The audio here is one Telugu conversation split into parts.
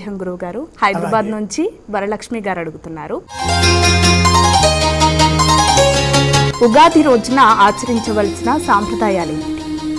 పాఠం గురువు గారు. హైదరాబాద్ నుంచి వరలక్ష్మి గారు అడుగుతున్నారు. ఉగాది రోజున ఆచరించవలసిన సాంప్రదాయాలు ఏంటి?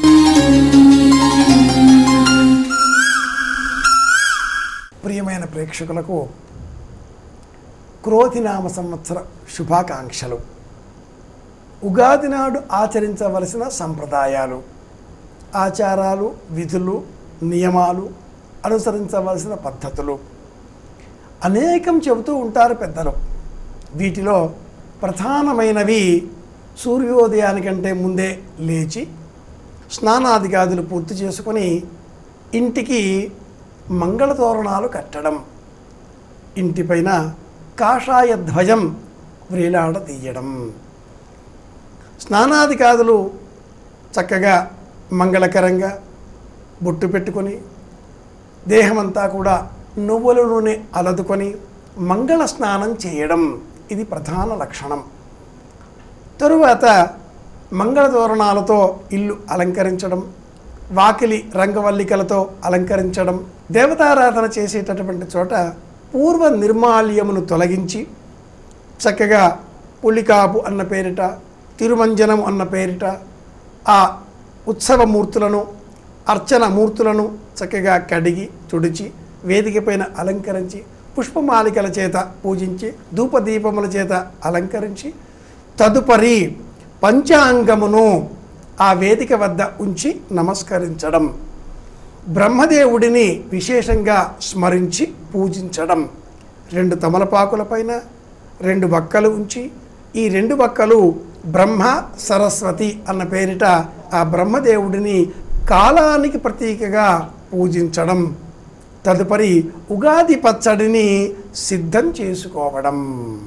ప్రియమైన ప్రేక్షకులకు క్రోధినామ సంవత్సర శుభాకాంక్షలు. ఉగాది నాడు ఆచరించవలసిన సంప్రదాయాలు, ఆచారాలు, విధులు, నియమాలు, అనుసరించవలసిన పద్ధతులు అనేకం చెబుతూ ఉంటారు పెద్దలు. వీటిలో ప్రధానమైనవి సూర్యోదయానికంటే ముందే లేచి స్నానాదిగాదులు పూర్తి చేసుకొని ఇంటికి మంగళతోరణాలు కట్టడం, ఇంటిపైన కాషాయ ధ్వజం వ్రేలాడదీయడం, స్నానాదిగాదులు చక్కగా మంగళకరంగా బొట్టు పెట్టుకొని దేహమంతా కూడా నువ్వుల నూనె అలదుకొని మంగళ స్నానం చేయడం, ఇది ప్రధాన లక్షణం. తరువాత మంగళతోరణాలతో ఇల్లు అలంకరించడం, వాకిలి రంగవల్లికలతో అలంకరించడం, దేవతారాధన చేసేటటువంటి చోట పూర్వ నిర్మాల్యమును తొలగించి చక్కగా పులికాపు అన్న పేరిట, తిరుమంజనం అన్న పేరిట ఆ ఉత్సవమూర్తులను, అర్చన మూర్తులను చక్కగా కడిగి తుడిచి వేదిక పైన అలంకరించి పుష్పమాలికల చేత పూజించి ధూపదీపముల చేత అలంకరించి తదుపరి పంచాంగమును ఆ వేదిక వద్ద ఉంచి నమస్కరించడం, బ్రహ్మదేవుడిని విశేషంగా స్మరించి పూజించడం, 2 తమలపాకులపైన 2 బక్కలు ఉంచి ఈ 2 బక్కలు బ్రహ్మ సరస్వతి అన్న పేరిట ఆ బ్రహ్మదేవుడిని కాలానికి ప్రతీకగా పూజించడం, తదుపరి ఉగాది పచ్చడిని సిద్ధం చేసుకోవడం.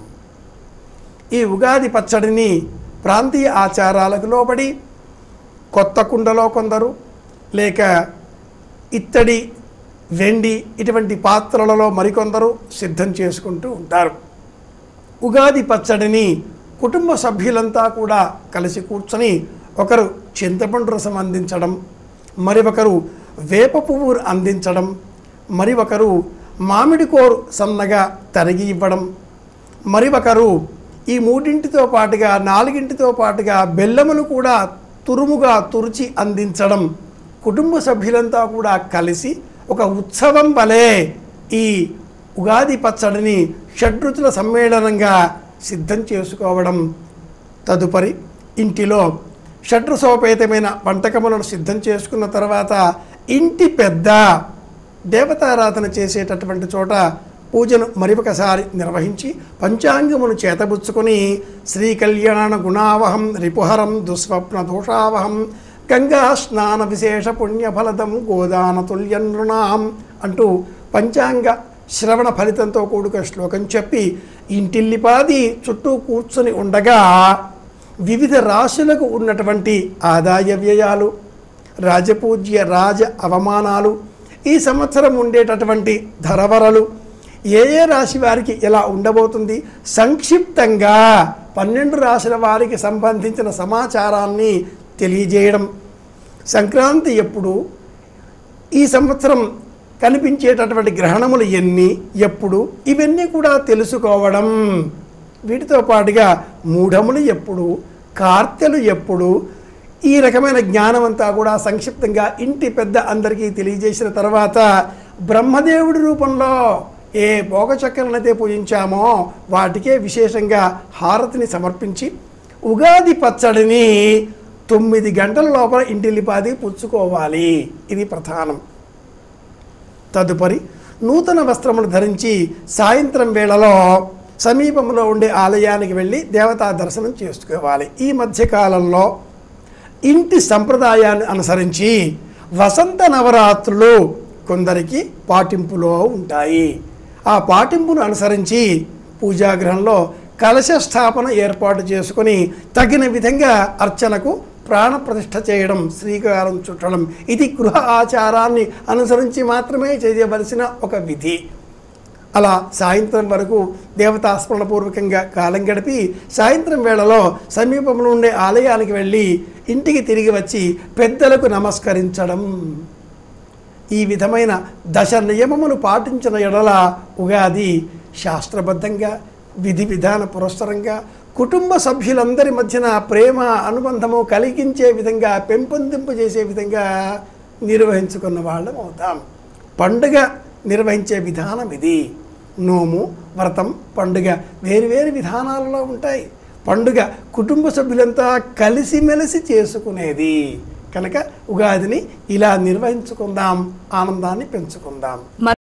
ఈ ఉగాది పచ్చడిని ప్రాంతీయ ఆచారాలకు లోబడి కొత్త కుండలో కొందరు, లేక ఇత్తడి, వెండి ఇటువంటి పాత్రలలో మరికొందరు సిద్ధం చేసుకుంటూ ఉంటారు. ఉగాది పచ్చడిని కుటుంబ సభ్యులంతా కూడా కలిసి కూర్చొని ఒకరు చింతపండు రసం అందించడం, మరి ఒకరు వేప పువ్వు అందించడం, మరి ఒకరు మామిడి కోరు సన్నగా తరిగి ఇవ్వడం, మరి ఒకరు ఈ 3తో పాటుగా 4తో పాటుగా బెల్లమును కూడా తురుముగా తురిచి అందించడం, కుటుంబ సభ్యులంతా కూడా కలిసి ఒక ఉత్సవం వలె ఈ ఉగాది పచ్చడిని షడ్రుచుల సమ్మేళనంగా సిద్ధం చేసుకోవడం, తదుపరి ఇంటిలో షడ్రసోపేతమైన వంటకములను సిద్ధం చేసుకున్న తర్వాత ఇంటి పెద్ద దేవతారాధన చేసేటటువంటి చోట పూజను మరొకసారి నిర్వహించి పంచాంగమును చేతబుచ్చుకొని శ్రీ కళ్యాణ గుణావహం రిపుహరం దుస్వప్న దోషావహం గంగా స్నాన విశేష పుణ్యఫలదం గోదాన తుల్యనృణాం అంటూ పంచాంగ శ్రవణ ఫలితంతో కూడుక శ్లోకం చెప్పి ఇంటిల్లిపాది చుట్టూ కూర్చొని ఉండగా వివిధ రాశులకు ఉన్నటువంటి ఆదాయ వ్యయాలు, రాజపూజ్య రాజ అవమానాలు, ఈ సంవత్సరం ఉండేటటువంటి ధరవరలు, ఏ రాశి వారికి ఎలా ఉండబోతుంది, సంక్షిప్తంగా 12 రాశుల వారికి సంబంధించిన సమాచారాన్ని తెలియజేయడం, సంక్రాంతి ఎప్పుడు, ఈ సంవత్సరం కనిపించేటటువంటి గ్రహణములు ఎన్ని, ఎప్పుడు, ఇవన్నీ కూడా తెలుసుకోవడం, వీటితో పాటుగా మూఢములు ఎప్పుడు, కార్తెలు ఎప్పుడు, ఈ రకమైన జ్ఞానం అంతా కూడా సంక్షిప్తంగా ఇంటి పెద్ద అందరికీ తెలియజేసిన తర్వాత బ్రహ్మదేవుడి రూపంలో ఏ భోగచక్రాలనైతే పూజించామో వాటికే విశేషంగా హారతిని సమర్పించి ఉగాది పచ్చడిని 9 గంటల లోపల ఇంటిల్లిపాది పుచ్చుకోవాలి, ఇది ప్రధానం. తదుపరి నూతన వస్త్రములు ధరించి సాయంత్రం వేళలో సమీపంలో ఉండే ఆలయానికి వెళ్ళి దేవతా దర్శనం చేసుకోవాలి. ఈ మధ్యకాలంలో ఇంటి సంప్రదాయాన్ని అనుసరించి వసంత నవరాత్రులు కొందరికి పాటింపులో ఉంటాయి. ఆ పాటింపును అనుసరించి పూజాగృహంలో కలశ స్థాపన ఏర్పాటు చేసుకొని తగిన విధంగా అర్చనకు ప్రాణప్రతిష్ఠ చేయడం, శ్రీకారం చుట్టడం, ఇది గృహ ఆచారాన్ని అనుసరించి మాత్రమే చేయవలసిన ఒక విధి. అలా సాయంత్రం వరకు దేవతాస్మరణపూర్వకంగా కాలం గడిపి సాయంత్రం వేళలో సమీపంలో ఉండే ఆలయానికి వెళ్ళి ఇంటికి తిరిగి వచ్చి పెద్దలకు నమస్కరించడం, ఈ విధమైన దశ నియమములు పాటించిన ఎడల ఉగాది శాస్త్రబద్ధంగా విధి విధాన పురస్సరంగా కుటుంబ సభ్యులందరి మధ్యన ప్రేమ అనుబంధము కలిగించే విధంగా పెంపొందింపజేసే విధంగా నిర్వహించుకున్న వాళ్ళం అవుతాం. పండుగ నిర్వహించే విధానం ఇది. నోము, వ్రతం, పండుగ వేరువేరు విధానాలలో ఉంటాయి. పండుగ కుటుంబ సభ్యులంతా కలిసిమెలిసి చేసుకునేది కనుక ఉగాదిని ఇలా నిర్వహించుకుందాం, ఆనందాన్ని పెంచుకుందాం.